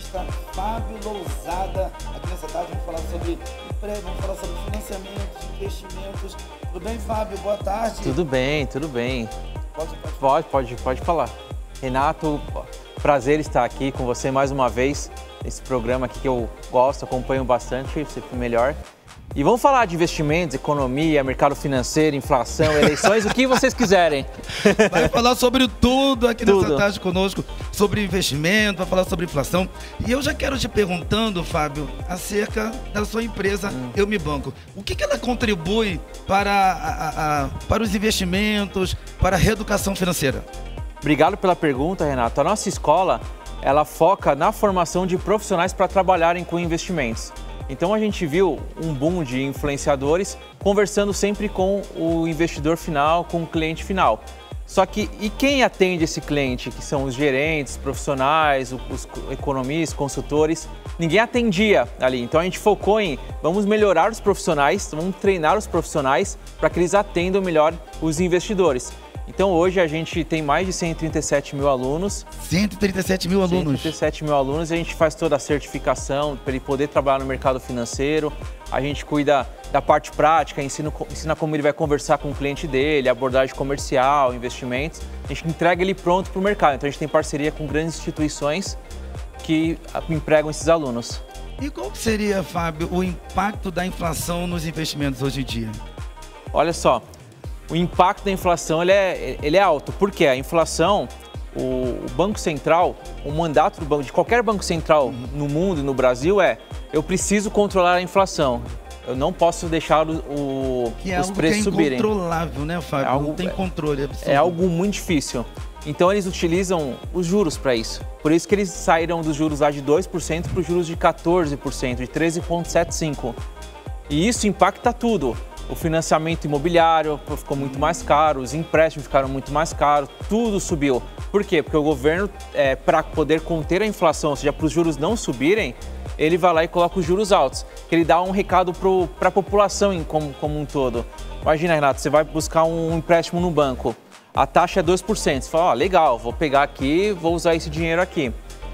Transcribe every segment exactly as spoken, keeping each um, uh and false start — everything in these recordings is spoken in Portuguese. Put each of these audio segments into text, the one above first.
economista Fábio Lousada. Aqui nessa tarde vamos falar sobre empréstimo, vamos falar sobre financiamentos, investimentos. Tudo bem, Fábio? Boa tarde. Tudo bem, tudo bem. Pode, pode, pode, pode, pode falar. Renato, prazer estar aqui com você mais uma vez. Esse programa aqui que eu gosto, acompanho bastante, sempre melhor. E vamos falar de investimentos, economia, mercado financeiro, inflação, eleições, o que vocês quiserem. Vai falar sobre tudo aqui tudo. nessa tarde conosco, sobre investimento, vai falar sobre inflação. E eu já quero te perguntando, Fábio, acerca da sua empresa hum. Eu Me Banco. O que, que ela contribui para, a, a, a, para os investimentos, para a reeducação financeira? Obrigado pela pergunta, Renato. A nossa escola, ela foca na formação de profissionais para trabalharem com investimentos. Então a gente viu um boom de influenciadores conversando sempre com o investidor final, com o cliente final. Só que, e quem atende esse cliente, que são os gerentes, profissionais, os economistas, consultores, ninguém atendia ali. Então a gente focou em, vamos melhorar os profissionais, vamos treinar os profissionais para que eles atendam melhor os investidores. Então hoje a gente tem mais de cento e trinta e sete mil alunos. cento e trinta e sete mil alunos? cento e trinta e sete mil alunos e a gente faz toda a certificação para ele poder trabalhar no mercado financeiro. A gente cuida da parte prática, ensina, ensina como ele vai conversar com o cliente dele, abordagem comercial, investimentos. A gente entrega ele pronto para o mercado. Então a gente tem parceria com grandes instituições que empregam esses alunos. E qual seria, Fábio, o impacto da inflação nos investimentos hoje em dia? Olha só. O impacto da inflação ele é, ele é alto, porque a inflação, o, o Banco Central, o mandato do banco, de qualquer Banco Central no mundo e no Brasil é: eu preciso controlar a inflação, eu não posso deixar o, o, que é os preços subirem. É incontrolável, né, Fábio? É algo, não tem controle absoluto. É algo muito difícil. Então eles utilizam os juros para isso. Por isso que eles saíram dos juros lá de dois por cento para os juros de quatorze por cento, de treze vírgula setenta e cinco por cento. E isso impacta tudo. O financiamento imobiliário ficou muito mais caro, os empréstimos ficaram muito mais caros, tudo subiu. Por quê? Porque o governo, é, para poder conter a inflação, ou seja, para os juros não subirem, ele vai lá e coloca os juros altos. Que ele dá um recado para a população em, como, como um todo. Imagina, Renato, você vai buscar um empréstimo no banco, a taxa é dois por cento. Você fala, ó, legal, vou pegar aqui, vou usar esse dinheiro aqui.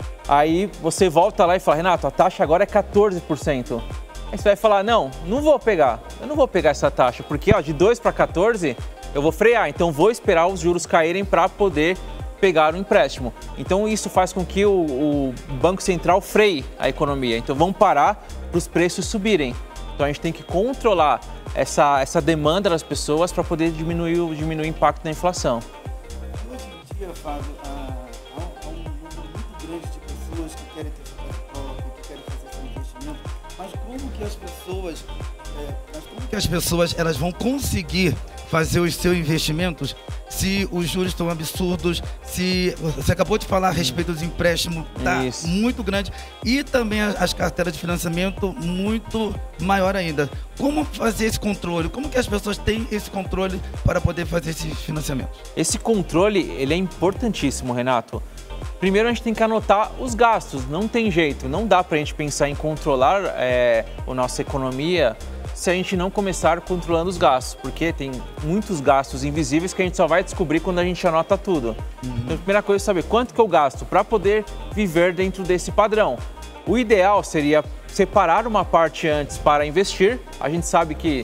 Aí você volta lá e fala, Renato, a taxa agora é quatorze por cento. Aí você vai falar, não, não vou pegar, eu não vou pegar essa taxa, porque ó, de dois para quatorze eu vou frear, então vou esperar os juros caírem para poder pegar o empréstimo. Então isso faz com que o, o Banco Central freie a economia, então vamos parar para os preços subirem. Então a gente tem que controlar essa, essa demanda das pessoas para poder diminuir, diminuir o impacto da inflação. Hoje em dia, Fábio, há, há um número muito grande de pessoas que querem ter seu capital próprio, que querem fazer seu investimento. Mas como que as pessoas, é, mas como que as pessoas elas vão conseguir fazer os seus investimentos se os juros estão absurdos, se você acabou de falar a respeito dos empréstimos, tá Isso. muito grande, e também as carteiras de financiamento muito maior ainda. Como fazer esse controle? Como que as pessoas têm esse controle para poder fazer esses financiamentos? Esse controle, ele é importantíssimo, Renato. Primeiro a gente tem que anotar os gastos, não tem jeito, não dá para a gente pensar em controlar é, a nossa economia se a gente não começar controlando os gastos, porque tem muitos gastos invisíveis que a gente só vai descobrir quando a gente anota tudo. Uhum. Então a primeira coisa é saber quanto que eu gasto para poder viver dentro desse padrão. O ideal seria separar uma parte antes para investir, a gente sabe que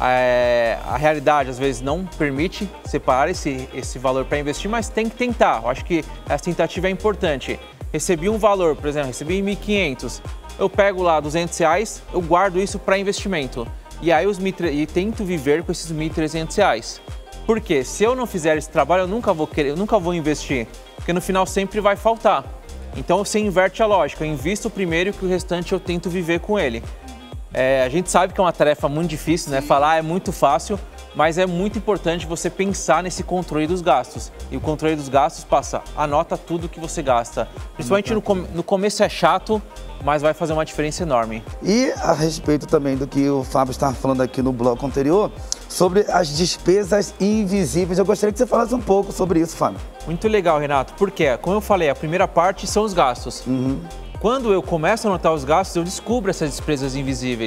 É, a realidade às vezes não permite separar esse, esse valor para investir, mas tem que tentar. Eu acho que essa tentativa é importante. Recebi um valor, por exemplo, recebi mil e quinhentos, eu pego lá duzentos reais, eu guardo isso para investimento. E aí os e tento viver com esses mil e trezentos reais. Por quê? Se eu não fizer esse trabalho, eu nunca vou querer, eu nunca vou investir, porque no final sempre vai faltar. Então você inverte a lógica, eu invisto primeiro que o restante eu tento viver com ele. É, a gente sabe que é uma tarefa muito difícil, né? Falar é muito fácil, mas é muito importante você pensar nesse controle dos gastos. E o controle dos gastos passa, anota tudo que você gasta. Principalmente no, com no começo é chato, mas vai fazer uma diferença enorme. E a respeito também do que o Fábio estava falando aqui no bloco anterior, sobre as despesas invisíveis, eu gostaria que você falasse um pouco sobre isso, Fábio. Muito legal, Renato, porque, como eu falei, a primeira parte são os gastos. Uhum. Quando eu começo a anotar os gastos, eu descubro essas despesas invisíveis.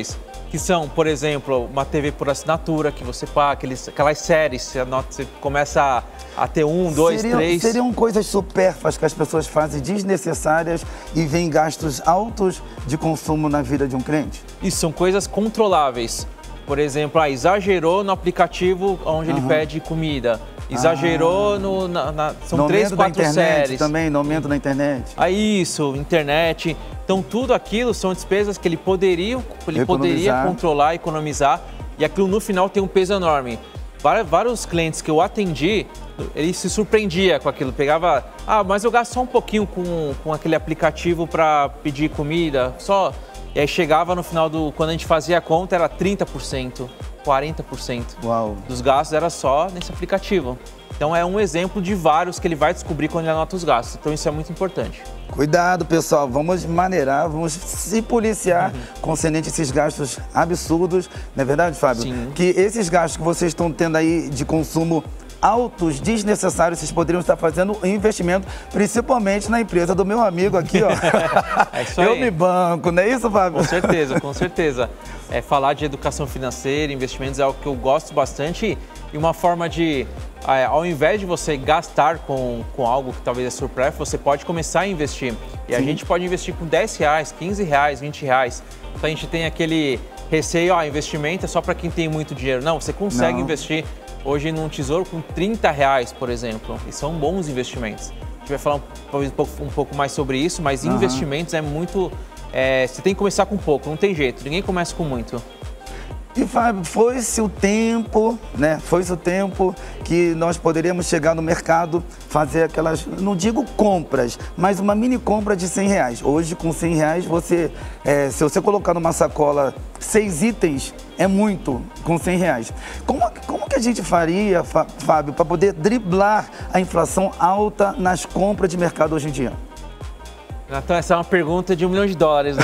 que são, por exemplo, uma T V por assinatura que você paga, aqueles, aquelas séries, você, anota, você começa a, a ter um, dois, seriam, três... Seriam coisas supérfluas que as pessoas fazem desnecessárias e vêm gastos altos de consumo na vida de um cliente? Isso, são coisas controláveis. Por exemplo, ah, exagerou no aplicativo onde uhum. ele pede comida. Exagerou ah. no, na, na, são no três, quatro da internet séries. Também, no aumento da internet. Ah, isso, internet. Então, tudo aquilo são despesas que ele poderia, ele poderia controlar, economizar. E aquilo, no final, tem um peso enorme. Vários clientes que eu atendi, ele se surpreendia com aquilo. Pegava, ah, mas eu gasto só um pouquinho com, com aquele aplicativo para pedir comida, só... E aí chegava no final do... Quando a gente fazia a conta, era trinta por cento, quarenta por cento Uau. Dos gastos era só nesse aplicativo. Então é um exemplo de vários que ele vai descobrir quando ele anota os gastos. Então isso é muito importante. Cuidado, pessoal. Vamos maneirar, vamos se policiar uhum. concernente a esses gastos absurdos. Não é verdade, Fábio? Sim. Que esses gastos que vocês estão tendo aí de consumo altos, desnecessários, vocês poderiam estar fazendo investimento, principalmente na empresa do meu amigo aqui, ó. É isso Eu aí. me banco, não é isso, Fábio? Com certeza, com certeza. É, falar de educação financeira, investimentos é algo que eu gosto bastante e uma forma de, é, ao invés de você gastar com, com algo que talvez é supérfluo, você pode começar a investir. E Sim. a gente pode investir com dez reais, quinze reais, vinte reais. Então a gente tem aquele receio, ó, investimento é só para quem tem muito dinheiro. Não, você consegue não. investir hoje num tesouro com trinta reais, por exemplo, e são bons investimentos. A gente vai falar um, um, pouco, um pouco mais sobre isso, mas uhum. investimentos é muito... É, você tem que começar com pouco, não tem jeito, ninguém começa com muito. E, Fábio, foi-se o tempo, né? Foi-se o tempo que nós poderíamos chegar no mercado, fazer aquelas, não digo compras, mas uma mini compra de cem reais. Hoje, com cem reais, você, é, se você colocar numa sacola seis itens, é muito, com cem reais. Como, como que a gente faria, Fábio, para poder driblar a inflação alta nas compras de mercado hoje em dia? Então, essa é uma pergunta de um milhão de dólares, né?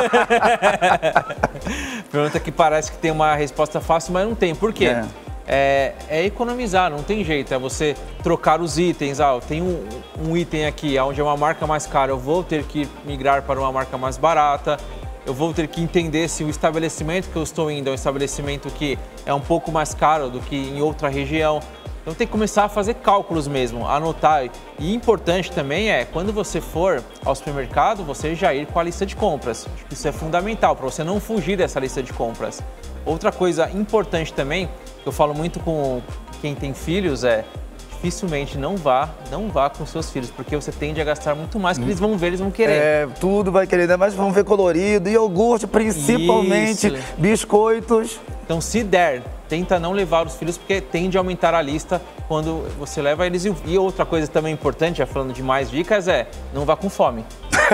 Pergunta que parece que tem uma resposta fácil, mas não tem. Por quê? É, é, é economizar, não tem jeito. É você trocar os itens. Ah, eu tenho um, um item aqui onde é uma marca mais cara, eu vou ter que migrar para uma marca mais barata. Eu vou ter que entender se o estabelecimento que eu estou indo é um estabelecimento que é um pouco mais caro do que em outra região. Então tem que começar a fazer cálculos mesmo, anotar. E importante também é, quando você for ao supermercado, você já ir com a lista de compras. Acho que isso é fundamental, para você não fugir dessa lista de compras. Outra coisa importante também, que eu falo muito com quem tem filhos, é dificilmente não vá, não vá com seus filhos, porque você tende a gastar muito mais que eles vão ver, eles vão querer. É, tudo vai querer, né? Mas vão ver colorido, iogurte, principalmente, isso. Biscoitos. Então, se der, tenta não levar os filhos, porque tende a aumentar a lista quando você leva eles. E outra coisa também importante, já falando de mais dicas, é não vá com fome.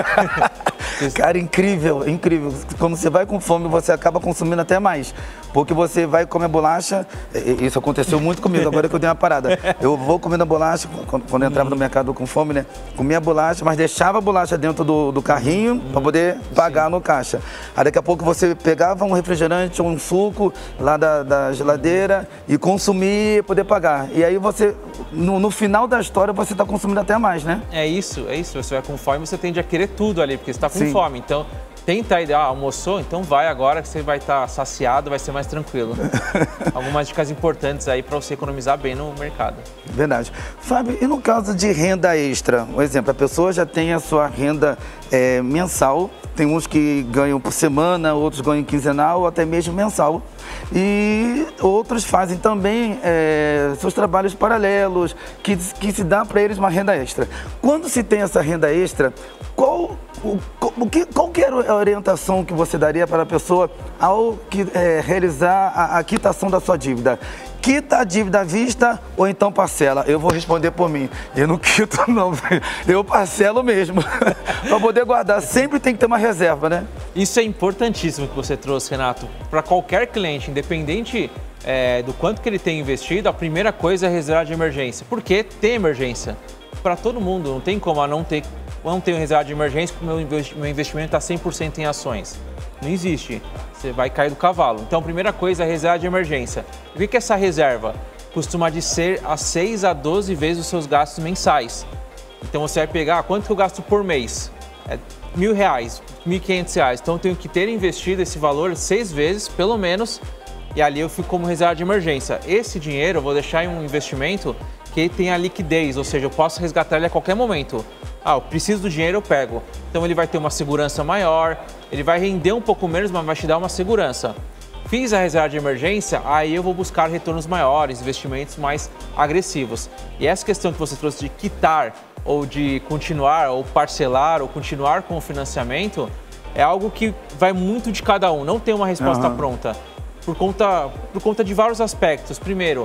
Cara, incrível, incrível. Quando você vai com fome, você acaba consumindo até mais. Porque você vai comer bolacha, isso aconteceu muito comigo, agora que eu dei uma parada. Eu vou comendo a bolacha, quando eu entrava no mercado com fome, né? Comia a bolacha, mas deixava a bolacha dentro do, do carrinho hum, para poder pagar Sim. no caixa. Aí daqui a pouco você pegava um refrigerante ou um suco lá da, da geladeira e consumia e poder pagar. E aí você, no, no final da história, você está consumindo até mais, né? É isso, é isso. Você vai com fome, você tende a querer tudo ali, porque você está com Sim. fome. Então, tenta aí, ah, almoçou? Então vai agora que você vai estar saciado, vai ser mais tranquilo. Algumas dicas importantes aí para você economizar bem no mercado. Verdade. Fábio, e no caso de renda extra? Um exemplo, a pessoa já tem a sua renda é, mensal, tem uns que ganham por semana, outros ganham quinzenal ou até mesmo mensal. E outros fazem também é, seus trabalhos paralelos, que, que se dá para eles uma renda extra. Quando se tem essa renda extra, qual, o, o que, qual que era a orientação que você daria para a pessoa ao que, é, realizar a, a quitação da sua dívida? Quita a dívida à vista ou então parcela? Eu vou responder por mim. Eu não quito não, eu parcelo mesmo. Para poder guardar, sempre tem que ter uma reserva, né? Isso é importantíssimo que você trouxe, Renato. Para qualquer cliente, independente é, do quanto que ele tem investido, a primeira coisa é reserva de emergência. Por quê? Tem emergência. Para todo mundo, não tem como não ter, não ter reserva de emergência porque o meu investimento está cem por cento em ações. Não existe. Você vai cair do cavalo. Então, a primeira coisa é a reserva de emergência. O que é essa reserva? Costuma de ser a seis a doze vezes os seus gastos mensais. Então, você vai pegar quanto que eu gasto por mês? É mil reais, mil e quinhentos reais. Então eu tenho que ter investido esse valor seis vezes, pelo menos, e ali eu fico como reserva de emergência. Esse dinheiro eu vou deixar em um investimento que tem a liquidez, ou seja, eu posso resgatar ele a qualquer momento. Ah, eu preciso do dinheiro, eu pego. Então ele vai ter uma segurança maior, ele vai render um pouco menos, mas vai te dar uma segurança. Fiz a reserva de emergência, aí eu vou buscar retornos maiores, investimentos mais agressivos. E essa questão que você trouxe de quitar, ou de continuar, ou parcelar, ou continuar com o financiamento, é algo que vai muito de cada um, não tem uma resposta uhum. pronta. Por conta, por conta de vários aspectos. Primeiro,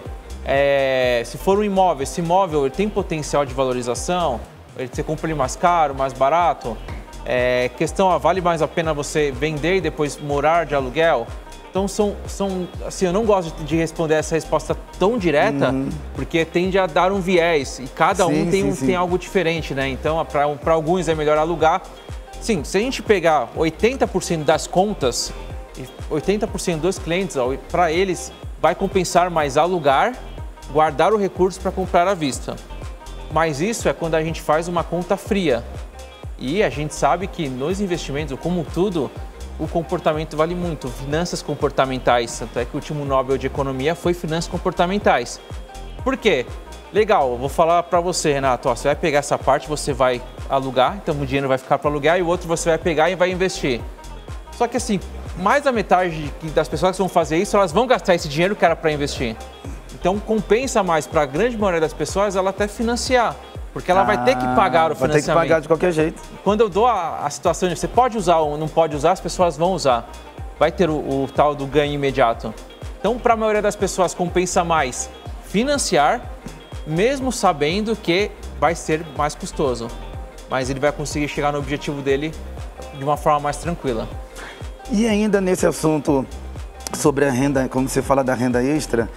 é, se for um imóvel, esse imóvel ele tem potencial de valorização, você compra ele mais caro, mais barato. É, questão, ah, vale mais a pena você vender e depois morar de aluguel? Então, são, são, assim, eu não gosto de responder essa resposta tão direta, uhum. porque tende a dar um viés e cada sim, um tem, sim, um, sim. tem algo diferente, né? Então, para alguns é melhor alugar. Sim, se a gente pegar oitenta por cento das contas, oitenta por cento dos clientes, para eles vai compensar mais alugar, guardar o recurso para comprar à vista. Mas isso é quando a gente faz uma conta fria. E a gente sabe que nos investimentos, como tudo, o comportamento vale muito. Finanças comportamentais, tanto é que o último Nobel de Economia foi finanças comportamentais. Por quê? Legal, eu vou falar para você, Renato, ó, você vai pegar essa parte, você vai alugar, então o dinheiro vai ficar para alugar e o outro você vai pegar e vai investir. Só que assim, mais da metade das pessoas que vão fazer isso, elas vão gastar esse dinheiro que era para investir. Então compensa mais para a grande maioria das pessoas ela até financiar, porque ela ah, vai ter que pagar o financiamento. Vai ter que pagar de qualquer jeito. Quando eu dou a, a situação de você pode usar ou não pode usar, as pessoas vão usar. Vai ter o, o tal do ganho imediato. Então para a maioria das pessoas compensa mais financiar, mesmo sabendo que vai ser mais custoso. Mas ele vai conseguir chegar no objetivo dele de uma forma mais tranquila. E ainda nesse assunto sobre a renda, como você fala da renda extra,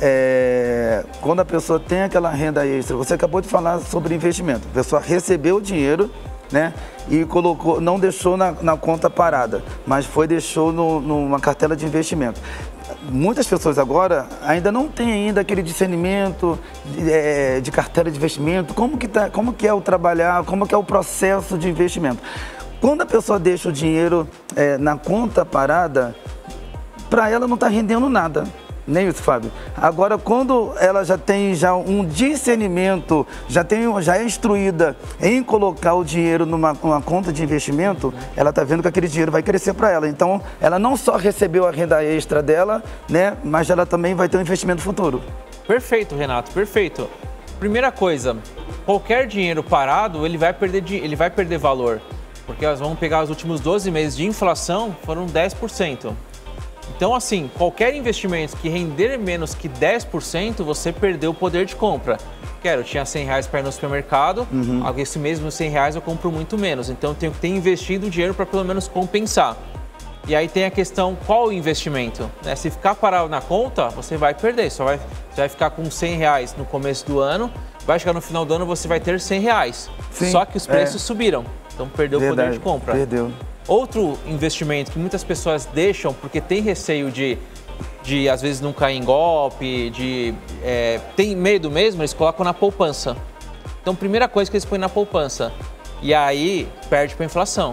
é, quando a pessoa tem aquela renda extra, você acabou de falar sobre investimento, a pessoa recebeu o dinheiro, né, e colocou, não deixou na, na conta parada, mas foi deixou no, numa cartela de investimento. Muitas pessoas agora ainda não têm ainda aquele discernimento de, é, de carteira de investimento, como que, tá, como que é o trabalhar, como que é o processo de investimento. Quando a pessoa deixa o dinheiro é, na conta parada, para ela não está rendendo nada, nem isso, Fábio. Agora, quando ela já tem já um discernimento, já, tem, já é instruída em colocar o dinheiro numa, numa conta de investimento, ela está vendo que aquele dinheiro vai crescer para ela. Então, ela não só recebeu a renda extra dela, né, mas ela também vai ter um investimento futuro. Perfeito, Renato, perfeito. Primeira coisa, qualquer dinheiro parado, ele vai perder, ele vai perder valor. Porque nós vamos pegar os últimos doze meses de inflação, foram dez por cento. Então, assim, qualquer investimento que render menos que dez por cento, você perdeu o poder de compra. Quero, eu tinha cem reais para ir no supermercado, uhum. esse mesmo cem reais eu compro muito menos. Então, eu tenho que ter investido o dinheiro para pelo menos compensar. E aí tem a questão, qual o investimento? Né? Se ficar parado na conta, você vai perder. Só vai, você vai ficar com cem reais no começo do ano, vai chegar no final do ano, você vai ter cem reais. Sim, só que os preços é. subiram. Então perdeu Verdade, o poder de compra. Perdeu. Outro investimento que muitas pessoas deixam porque tem receio de, de às vezes não cair em golpe, de é, tem medo mesmo, eles colocam na poupança. Então primeira coisa que eles põem na poupança. E aí perde para a inflação.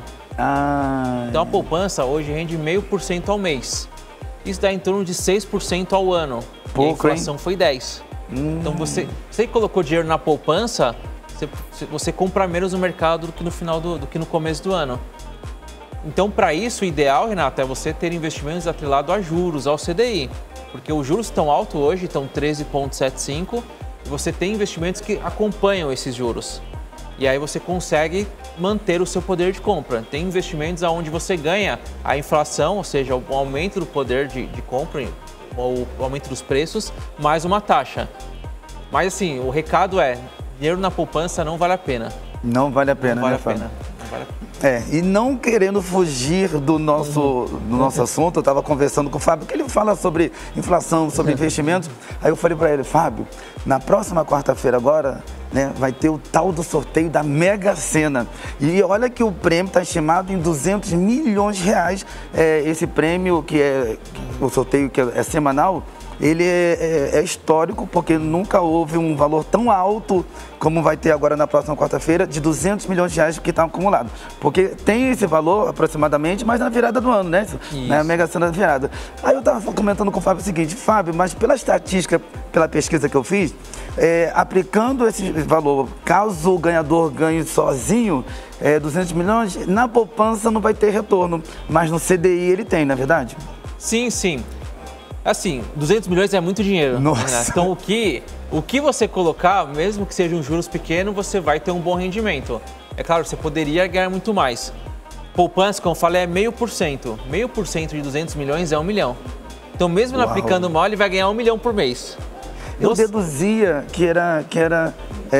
Ah, então a poupança hoje rende meio por cento ao mês. Isso dá em torno de seis por cento ao ano. Pouco, e a inflação hein? foi dez por cento. Hum. Então você, você colocou dinheiro na poupança, Você, você compra menos no mercado do que no final do, do que no começo do ano. Então, para isso, o ideal, Renato, é você ter investimentos atrelados a juros, ao C D I. Porque os juros estão altos hoje, estão treze vírgula setenta e cinco, e você tem investimentos que acompanham esses juros. E aí você consegue manter o seu poder de compra. Tem investimentos onde você ganha a inflação, ou seja, o aumento do poder de, de compra, ou o aumento dos preços, mais uma taxa. Mas assim, o recado é, dinheiro na poupança não vale a pena. Não vale a pena, não vale né, a pena. Não vale a pena. É, e não querendo fugir do nosso, uhum. do nosso assunto, eu estava conversando com o Fábio, que ele fala sobre inflação, sobre investimentos. Aí eu falei para ele, Fábio, na próxima quarta-feira agora, né, vai ter o tal do sorteio da Mega Sena. E olha que o prêmio está estimado em duzentos milhões de reais. É, esse prêmio, que é o sorteio que é semanal, ele é, é, é histórico, porque nunca houve um valor tão alto como vai ter agora na próxima quarta-feira, de duzentos milhões de reais que está acumulado. Porque tem esse valor aproximadamente, mas na virada do ano, né? Isso. Na Mega Sena da virada. Aí eu estava comentando com o Fábio o seguinte, Fábio, mas pela estatística, pela pesquisa que eu fiz, é, aplicando esse valor, caso o ganhador ganhe sozinho, é, duzentos milhões, na poupança não vai ter retorno, mas no C D I ele tem, não é verdade? Sim, sim. Assim, duzentos milhões é muito dinheiro. Nossa. Né? Então, o que, o que você colocar, mesmo que seja um juros pequeno, você vai ter um bom rendimento. É claro, você poderia ganhar muito mais. Poupança, como eu falei, é meio por cento. Meio por cento de duzentos milhões é um milhão. Então, mesmo não aplicando mal, ele vai ganhar um milhão por mês. Eu Nossa. deduzia que era, que era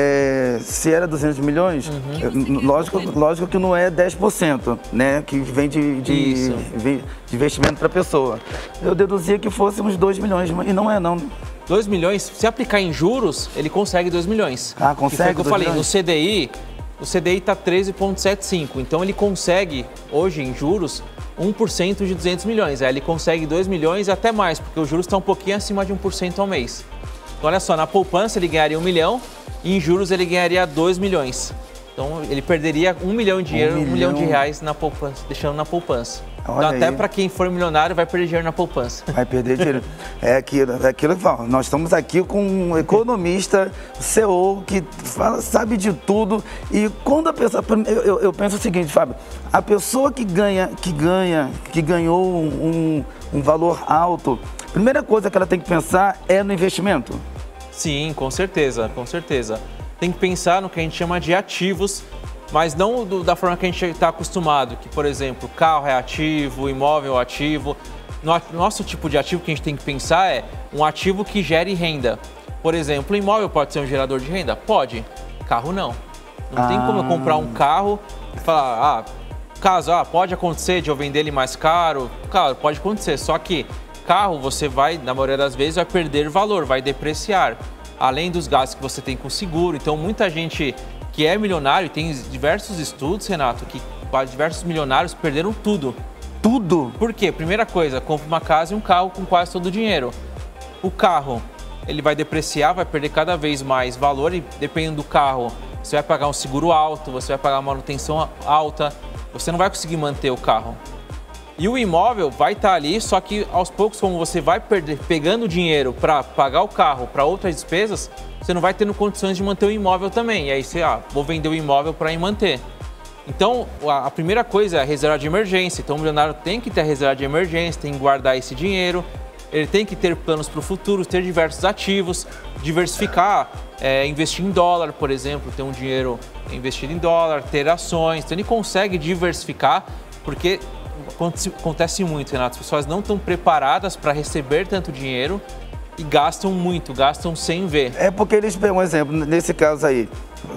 é, se era duzentos milhões, uhum. lógico, lógico que não é dez por cento, né, que vem de, de, de investimento para a pessoa. Eu deduzia que fosse uns dois milhões, e não é não. dois milhões, se aplicar em juros, ele consegue dois milhões. Ah, consegue? Que foi o que eu falei, milhões? No C D I, o C D I está treze vírgula setenta e cinco, então ele consegue, hoje em juros, um por cento de duzentos milhões. Aí ele consegue dois milhões e até mais, porque o juros está um pouquinho acima de um por cento ao mês. Então, olha só, na poupança ele ganharia um milhão e em juros ele ganharia dois milhões. Então, ele perderia um milhão de dinheiro, um, um milhão de reais na poupança, deixando na poupança. Então, até para quem for milionário vai perder dinheiro na poupança. Vai perder dinheiro. É aquilo, é aquilo que fala. Nós estamos aqui com um economista, C E O, que fala, sabe de tudo. E quando a pessoa... Eu, eu, eu penso o seguinte, Fábio. A pessoa que ganha, que ganha, que ganhou um, um valor alto, a primeira coisa que ela tem que pensar é no investimento. Sim, com certeza, com certeza. Tem que pensar no que a gente chama de ativos, mas não do, da forma que a gente está acostumado, que, por exemplo, carro é ativo, imóvel é ativo. No, nosso tipo de ativo que a gente tem que pensar é um ativo que gere renda. Por exemplo, o imóvel pode ser um gerador de renda? Pode. Carro não. Não ah. tem como eu comprar um carro e falar, ah, caso, ah, pode acontecer de eu vender ele mais caro. Claro, pode acontecer, só que carro você vai, na maioria das vezes, vai perder valor, vai depreciar. Além dos gastos que você tem com seguro. Então, muita gente que é milionário, tem diversos estudos, Renato, que diversos milionários perderam tudo. Tudo? Por quê? Primeira coisa, compra uma casa e um carro com quase todo o dinheiro. O carro, ele vai depreciar, vai perder cada vez mais valor e dependendo do carro, você vai pagar um seguro alto, você vai pagar uma manutenção alta, você não vai conseguir manter o carro. E o imóvel vai estar ali, só que aos poucos, como você vai perder, pegando dinheiro para pagar o carro, para outras despesas, você não vai tendo condições de manter o imóvel também. E aí você, ah, vou vender o imóvel para ir manter. Então, a primeira coisa é a reserva de emergência. Então, o milionário tem que ter a reserva de emergência, tem que guardar esse dinheiro, ele tem que ter planos para o futuro, ter diversos ativos, diversificar, é, investir em dólar, por exemplo, ter um dinheiro investido em dólar, ter ações. Então, ele consegue diversificar, porque acontece muito, Renato, as pessoas não estão preparadas para receber tanto dinheiro e gastam muito, gastam sem ver. É porque eles pegam um exemplo, nesse caso aí,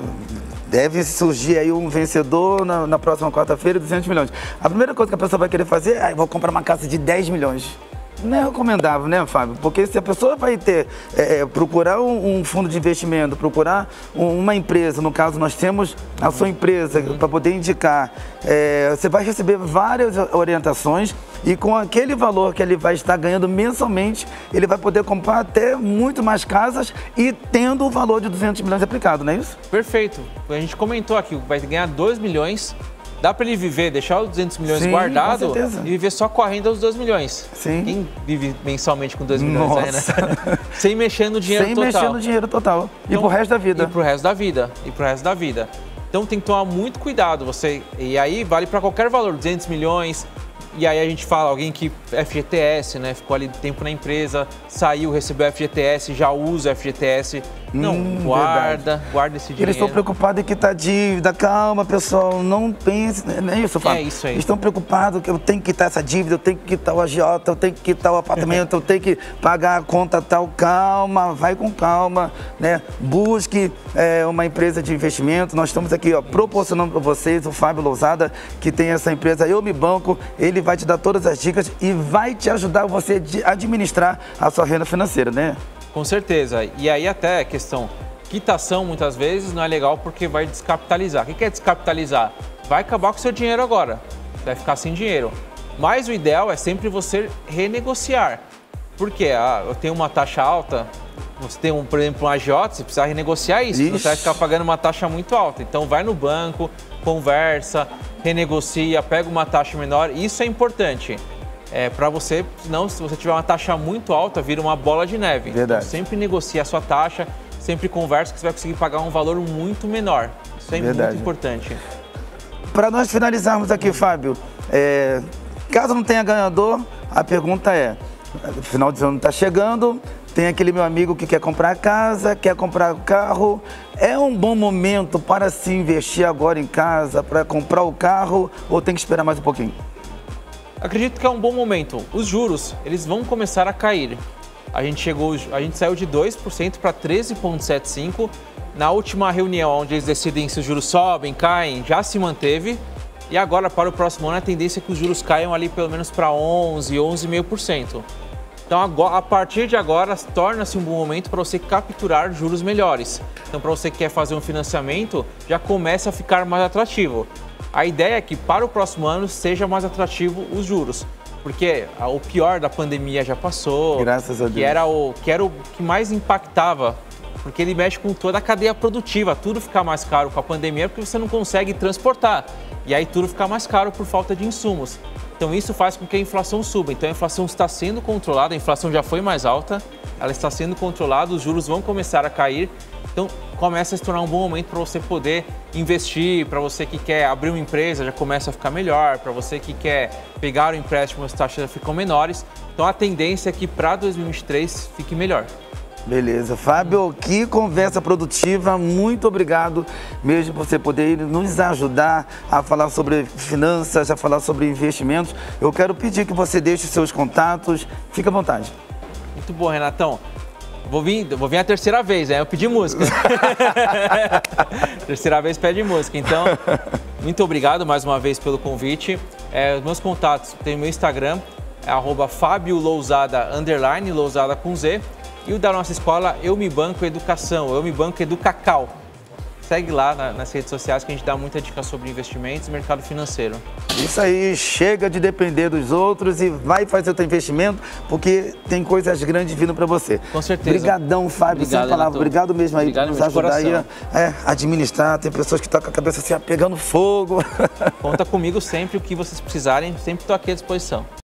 deve surgir aí um vencedor na, na próxima quarta-feira, duzentos milhões. A primeira coisa que a pessoa vai querer fazer é, ah, vou comprar uma casa de dez milhões. Não é recomendável, né, Fábio? Porque se a pessoa vai ter, é, procurar um, um fundo de investimento, procurar um, uma empresa, no caso nós temos a sua empresa para poder indicar, é, você vai receber várias orientações e com aquele valor que ele vai estar ganhando mensalmente, ele vai poder comprar até muito mais casas e tendo o valor de duzentos milhões aplicado, não é isso? Perfeito. A gente comentou aqui, vai ganhar dois milhões. Dá para ele viver, deixar os duzentos milhões Sim, guardado e viver só com a renda dos dois milhões. Sim. Quem vive mensalmente com dois milhões aí, né? Sem mexer no dinheiro Sem total. Sem mexer no dinheiro total. E então, pro resto da vida. E pro resto da vida. E pro resto da vida. Então tem que tomar muito cuidado. Você, e aí vale para qualquer valor, duzentos milhões. E aí a gente fala, alguém que F G T S, né? Ficou ali tempo na empresa, saiu, recebeu F G T S, já usa F G T S. Não, hum, guarda, verdade. guarda esse dinheiro. Eles estão preocupados em quitar dívida. Calma, pessoal, não pense. Não é isso, Fábio? É isso aí. Eles estão preocupados que eu tenho que quitar essa dívida, eu tenho que quitar o agiota, eu tenho que quitar o apartamento, eu tenho que pagar a conta tal. Calma, vai com calma, né? Busque é, uma empresa de investimento. Nós estamos aqui, ó, proporcionando para vocês o Fábio Lousada, que tem essa empresa Eu Me Banco. Ele vai te dar todas as dicas e vai te ajudar você a administrar a sua renda financeira, né? Com certeza. E aí até a questão, quitação muitas vezes não é legal porque vai descapitalizar. O que é descapitalizar? Vai acabar com o seu dinheiro agora, vai ficar sem dinheiro. Mas o ideal é sempre você renegociar. Por quê? Ah, eu tenho uma taxa alta, você tem, um, por exemplo, um agiota, você precisa renegociar isso, Ixi. você vai ficar pagando uma taxa muito alta. Então vai no banco, conversa, renegocia, pega uma taxa menor, isso é importante. É, para você, senão se você tiver uma taxa muito alta, vira uma bola de neve. Verdade. Então, sempre negocia a sua taxa, sempre conversa que você vai conseguir pagar um valor muito menor. Isso é Verdade. muito importante. Para nós finalizarmos aqui, Fábio, é, caso não tenha ganhador, a pergunta é, o final de ano está chegando, tem aquele meu amigo que quer comprar casa, quer comprar carro, é um bom momento para se investir agora em casa, para comprar o carro, ou tem que esperar mais um pouquinho? Acredito que é um bom momento. Os juros, eles vão começar a cair. A gente chegou, a gente saiu de dois por cento para treze vírgula setenta e cinco por cento. Na última reunião, onde eles decidem se os juros sobem, caem, já se manteve. E agora, para o próximo ano, a tendência é que os juros caiam ali pelo menos para onze, onze vírgula cinco por cento. Então, agora, a partir de agora, torna-se um bom momento para você capturar juros melhores. Então, para você que quer fazer um financiamento, já começa a ficar mais atrativo. A ideia é que para o próximo ano seja mais atrativo os juros, porque o pior da pandemia já passou, Graças a Deus. que era o que era o que mais impactava, porque ele mexe com toda a cadeia produtiva, tudo fica mais caro com a pandemia porque você não consegue transportar, e aí tudo fica mais caro por falta de insumos. Então isso faz com que a inflação suba. Então a inflação está sendo controlada, a inflação já foi mais alta, ela está sendo controlada, os juros vão começar a cair. Então começa a se tornar um bom momento para você poder investir, para você que quer abrir uma empresa já começa a ficar melhor, para você que quer pegar o empréstimo as taxas já ficam menores. Então a tendência é que para dois mil e vinte e três fique melhor. Beleza. Fábio, que conversa produtiva, muito obrigado mesmo por você poder nos ajudar a falar sobre finanças, a falar sobre investimentos. Eu quero pedir que você deixe os seus contatos, fique à vontade. Muito bom, Renatão. Vou vir, vou vir a terceira vez, né? Eu pedi música. Terceira vez pede música. Então, muito obrigado mais uma vez pelo convite. É, os meus contatos, tem o meu Instagram, é arroba Fábio Lousada, underline, Lousada com Z. E o da nossa escola, Eu Me Banco Educação, Eu Me Banco Educacau. Segue lá na, nas redes sociais que a gente dá muita dica sobre investimentos e mercado financeiro. Isso aí, chega de depender dos outros e vai fazer o teu investimento, porque tem coisas grandes vindo para você. Com certeza. Obrigadão, Fábio, Obrigado, sem palavra. Obrigado mesmo aí Obrigado, por nos ajudar aí a é, administrar. Tem pessoas que estão com a cabeça assim, pegando fogo. Conta comigo sempre, o que vocês precisarem, sempre estou aqui à disposição.